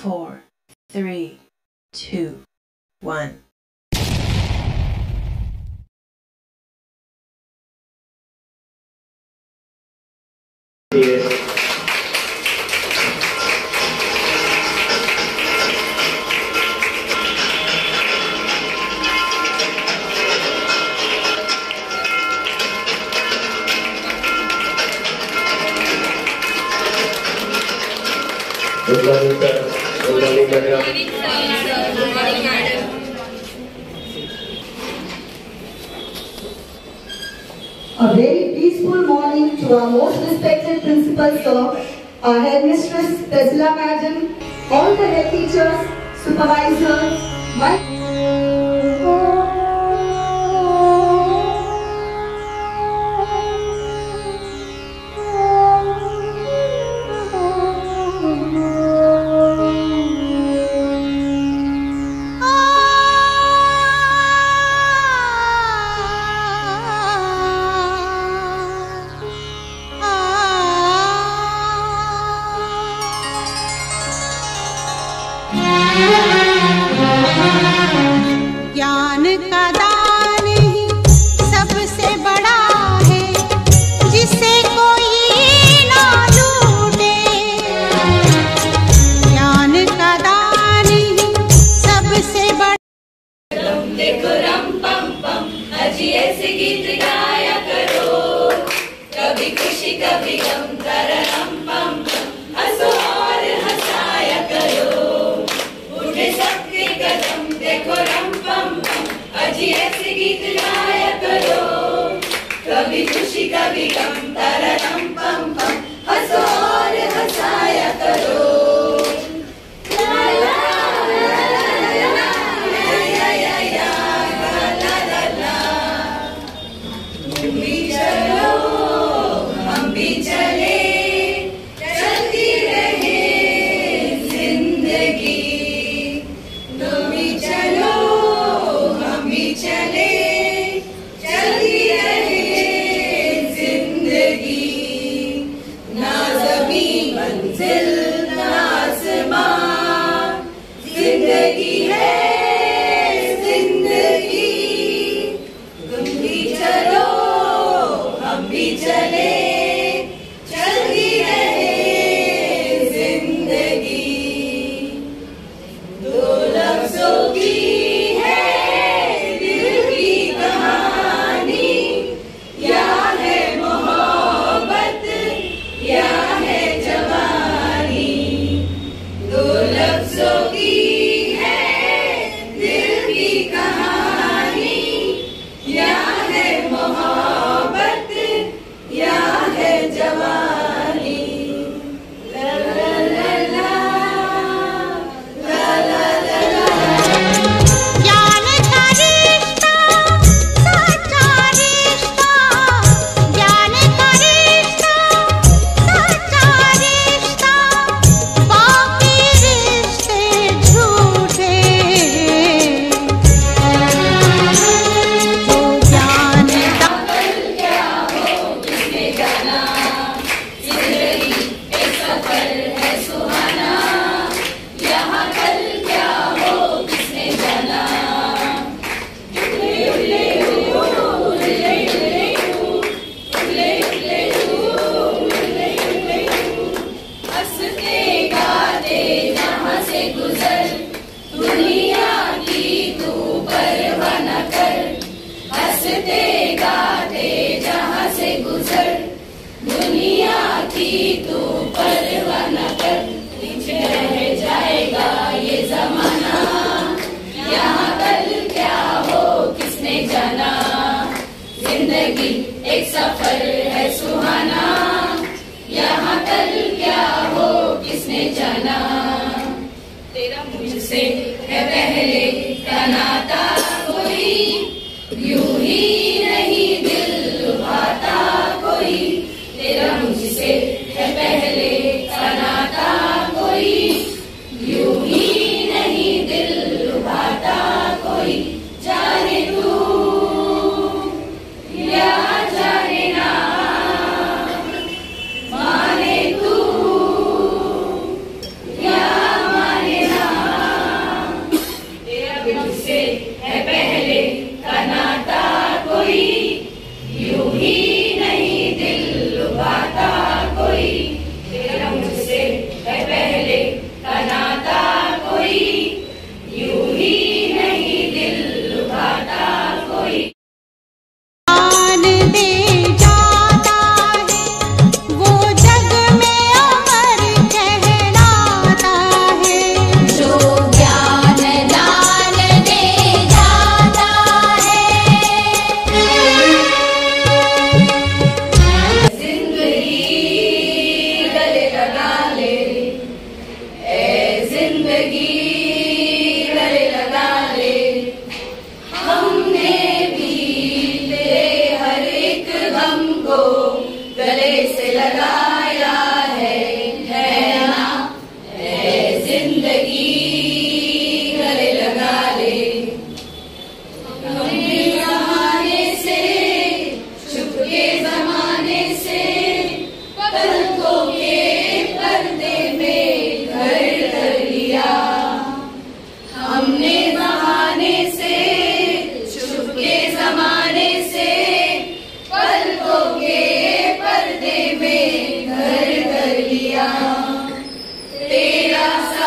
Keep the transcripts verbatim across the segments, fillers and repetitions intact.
four, three, two, one. Yes. Good morning, sir. Good morning, madam. Good morning, madam. A very peaceful morning to our most respected principal, sir, our headmistress, Tesla madam, all the head teachers, supervisors, my... ज्ञान का दान ही सबसे बड़ा है, जिसे कोई ना लूटे। ज्ञान का दान ही सबसे बड़ा। देखो रम पम पम, अजी ऐसे गीत गाया करो, कभी खुशी कभी गम, तररम पम पम, हंसो और हंसाया करो। उठे सबके कदम, देखो रम पम पम, अजी ऐसे गीत गाया करो, कभी खुशी कभी गम, तररम पम पम, हंसो और हंसाया करो। ला ला ला ला ला या या या ला ला ला। तुम भी चलो हम भी चले, चलती रहे जिंदगी। तुम भी चलो हम भी चले, चलती रहे जिंदगी। ना ज़मीं मंजिल ना आसमां, जिंदगी है जिंदगी। तुम भी चलो हम भी चले, चलती रहे जिंदगी। दो लफ्जों की है दिल की कहानी, या है मोहब्बत या है जवानी। दो लफ्जों की है दिल की कहानी, या है मोहब्बत या है जवानी। ला ला ला ला ला ला ला ला। ज्ञान का रिश्ता सच्चा रिश्ता, ज्ञान का रिश्ता सच्चा रिश्ता, बाकी रिश्ते झूठे। तो ज्ञान का क्या हो किसने जाना, जिंदगी एक सफर है सुहाना। यहाँ कल क्या हो किसने जाना। उले उले ऊ, उले उले ऊ, उले उले ऊ, उले उले ऊ। हंसते गाते जहाँ से गुजर, दुनिया की तू परवाह न कर। हंसते गाते जहाँ से गुजर, दुनिया की तू परवाह न कर। पीछे रह जाएगा ये जमाना, यहाँ कल क्या हो किसने जाना। जिंदगी एक सफर है सुहाना, यहाँ कल क्या हो किसने जाना। तेरा मुझसे है पहले का नाता कोई, यूं ही नहीं दिल लुभाता कोई। तेरा मुझसे है पहले का नाता कोई, यूं ही नहीं दिल लुभाता कोई। जाने तू या जाने ना, माने तू या माने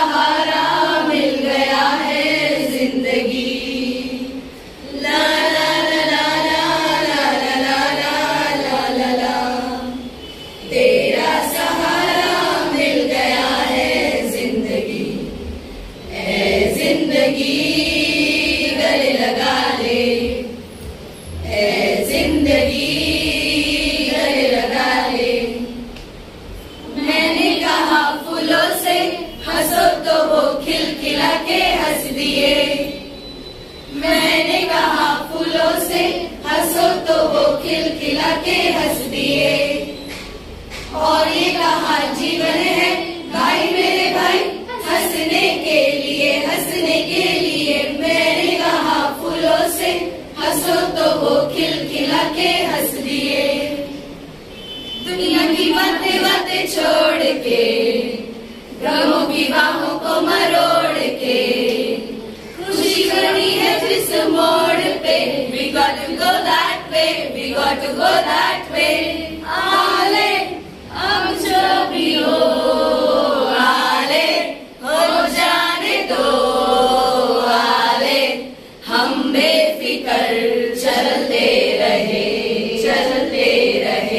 सहारा मिल गया है जिंदगी। ला ला ला ला ला ला ला ला ला ला ला, तेरा सहारा मिल गया है जिंदगी। ऐ जिंदगी गले लगा ले, ऐ जिंदगी गले लगा ले। मैंने कहा फूलों से हंसो तो वो खिलखिला के हंस दिए। मैंने कहा फूलों से हंसो तो वो खिलखिला के हंस दिए। और ये कहा जीवन है भाई मेरे भाई हंसने के लिए, हंसने के लिए। मैंने कहा फूलों से हंसो तो वो खिलखिला के हंस दिए। दुनिया की बातें बातें छोड़ के, गमों की बाहों को मरोड़ के, खुशी करनी है जिस मोड़ पे। We got to go that way, we got to go that way। आले अब जो भी हो, आले हो जाने दो, आले हम बेफिकर चलते रहे, चलते रहे।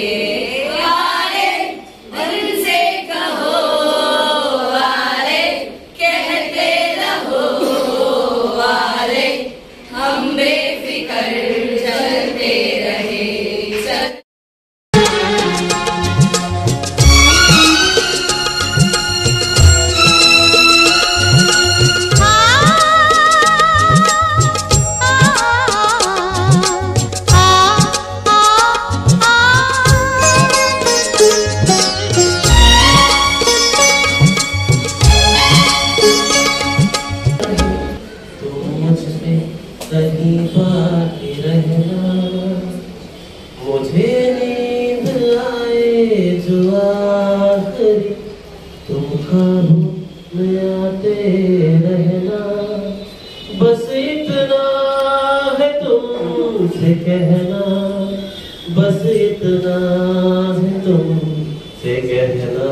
कहना, बस इतना है तुमसे कहना।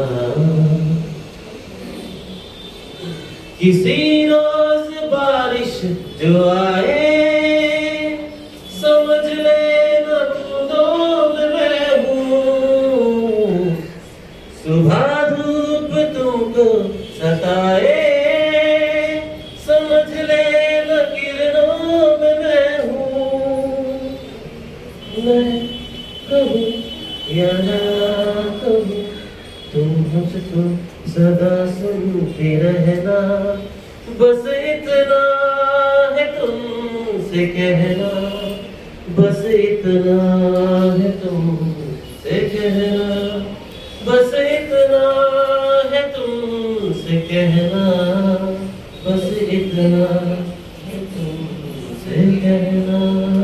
किसी रोज बारिश जो आए, समझ लेना बूंदों में हूँ। सुबह धूप तुमको सताए, समझ लेना किरणों में मैं हूँ। मैं कहूँ या ना कहूँ, तुम मुझको सदा सुनती रहना। बस इतना है तुमसे कहना, बस इतना है तुमसे कहना, बस इतना है तुमसे कहना, बस इतना है तुमसे कहना।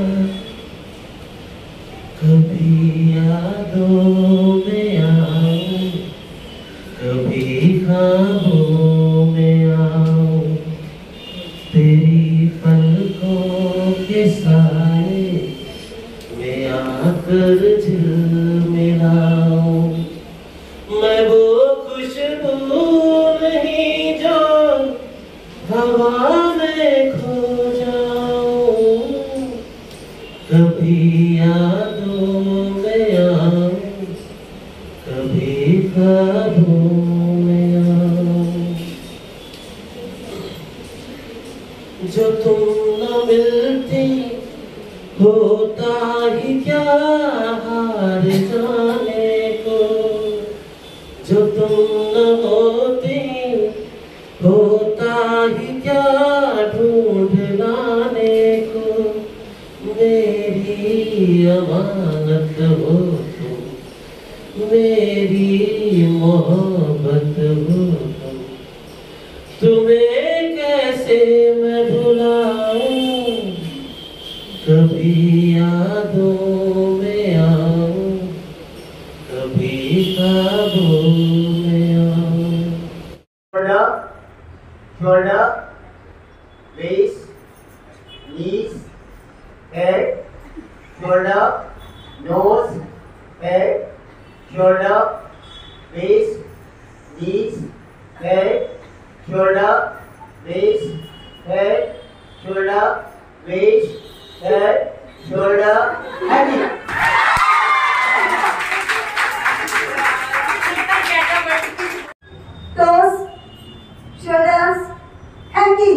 कभी यादों में आऊं, कभी ख्वाबों में आऊं, तेरी पलकों के साए में आकर झिलमिलाऊं। मैं वो खुशबू नहीं जो हवा में खो जाऊं। कभी यादों में आऊं, कभी ख्वाबों में आऊं। जो तुम न मिलती होता ही क्या हार जाने को। जो तुम न होती होता ही क्या ढूंढ लाने को। मेरी अमानत हो तुम, मेरी मोहब्बत हो तुम। तुम्हें कैसे मैं भुलाऊं, कभी यादों में आऊं, कभी ख्वाबों में आऊं। Shoulder, shoulder, waist, knees, head, shoulder, nose, head, shoulder, waist, knees, head, shoulder, waist, head, shoulder, waist, head, shoulder, and knee. Toes, shoulders, and knee.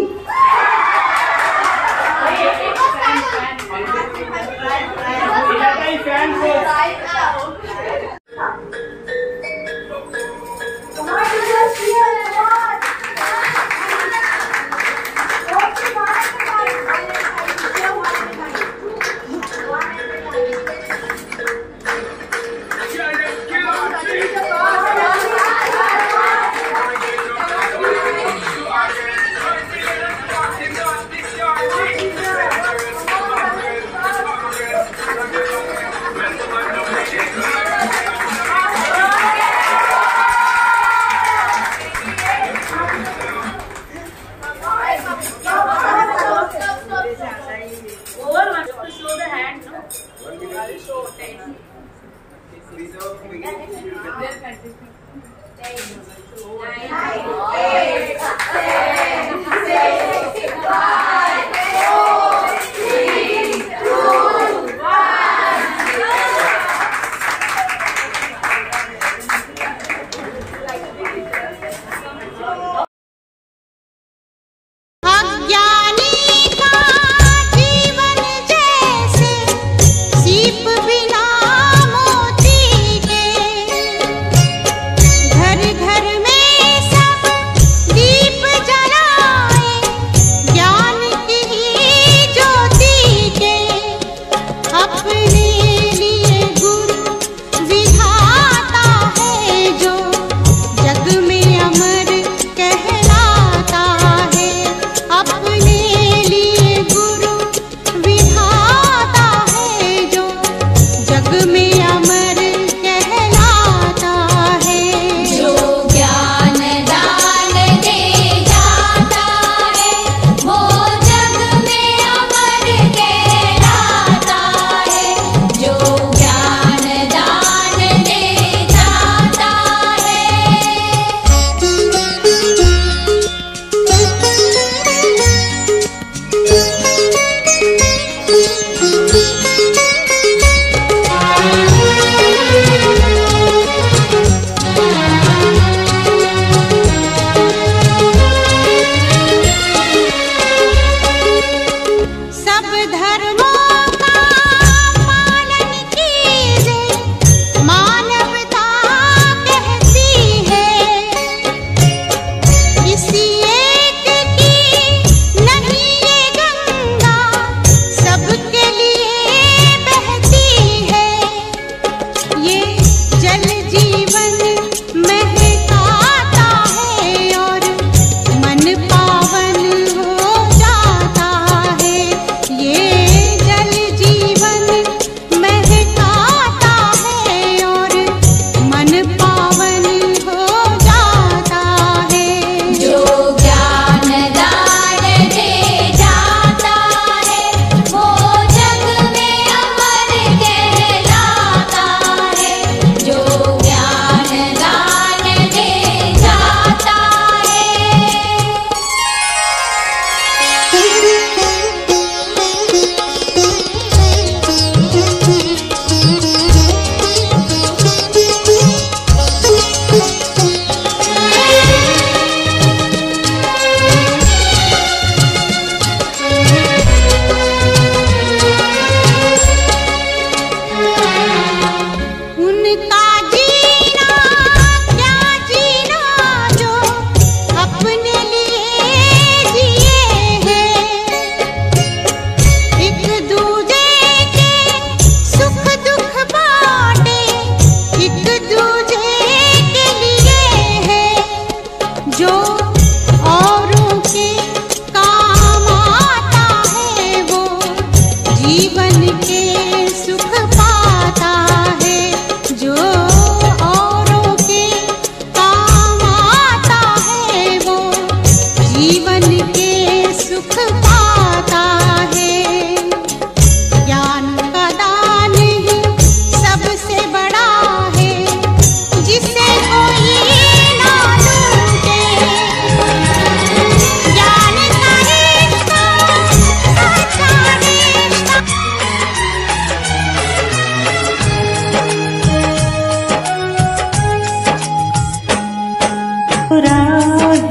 घर घर में सब दीप जला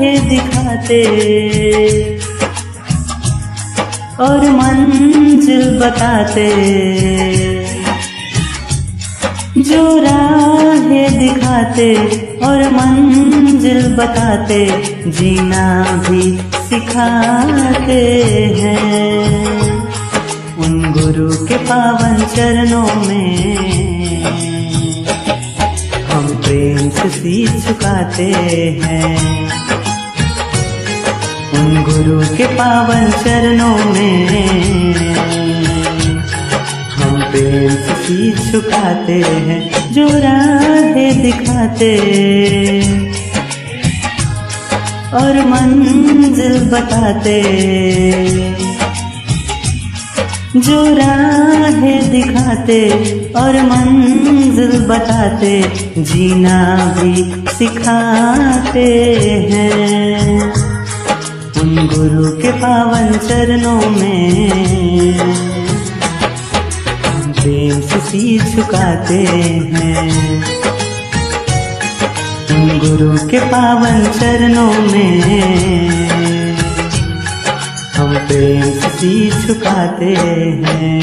राहें दिखाते और मंजिल बताते, जो राहें दिखाते और मंजिल बताते, जीना भी सिखाते हैं। उन गुरु के पावन चरणों में हम प्रेम से शीश झुकाते हैं। उन गुरु के पावन चरणों में हम प्रेम से शीश झुकाते हैं, जो राहें दिखाते और मंजिल बताते, जो राहें दिखाते और मंजिल बताते, जीना भी सिखाते हैं। उन गुरु के पावन चरणों में हम प्रेम से शीश झुकाते हैं। उन गुरु के पावन चरणों में हम प्रेम से शीश झुकाते हैं।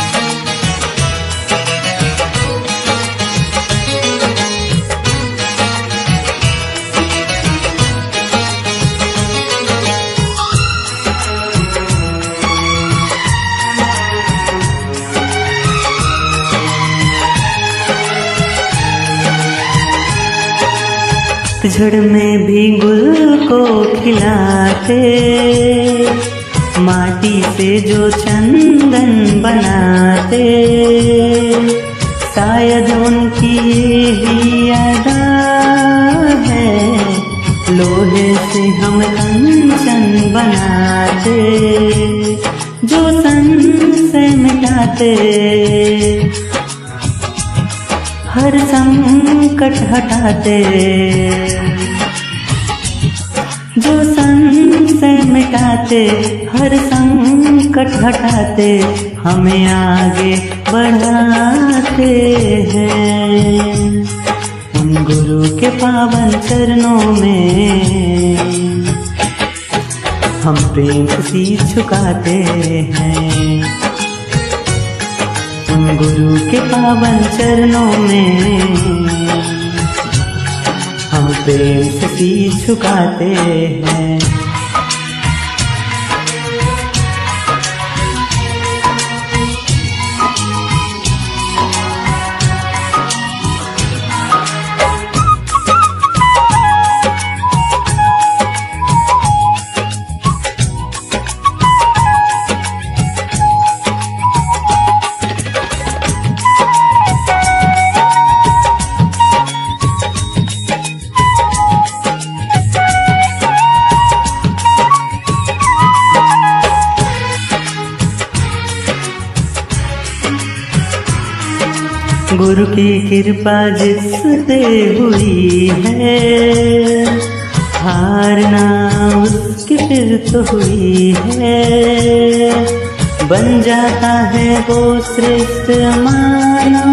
पतझड़ में भी गुल को खिलाते, माटी से जो चंदन बनाते, शायद उनकी ही अदा है, लोहे से हम कंचन बनाते, जो संशय मिटाते, हर संकट हटाते, जो संशय मिटाते, हर संकट हटाते, हमें आगे बढ़ाते हैं। उन गुरु के पावन चरणों में हम प्रेम से शीश झुकाते हैं। उन गुरु के पावन चरणों में हम प्रेम से शीश झुकाते हैं। गुरु की कृपा जिस पे हुई है, हारना उसकी फिर तो हुई है, बन जाता है वो श्रेष्ठ मानो।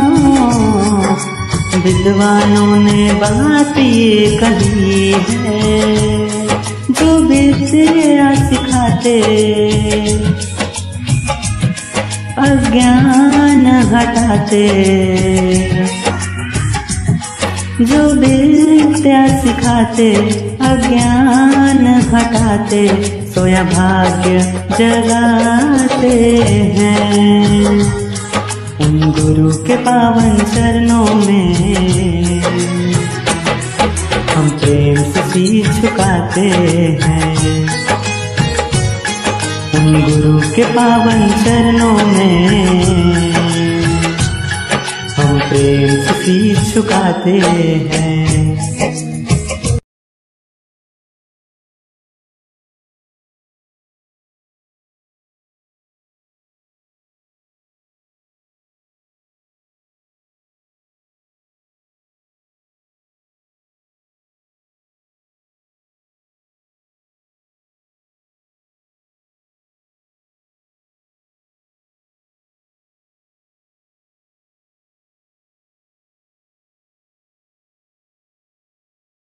विद्वानों ने बात ये कही है, जो विद्या सिखाते अज्ञान हटाते, जो विद्या सिखाते अज्ञान हटाते, सोया भाग्य जगाते हैं। उन गुरु के पावन चरणों में हम प्रेम से शीश झुकाते हैं। उन गुरु के पावन चरणों में हम प्रेम से शीश झुकाते हैं।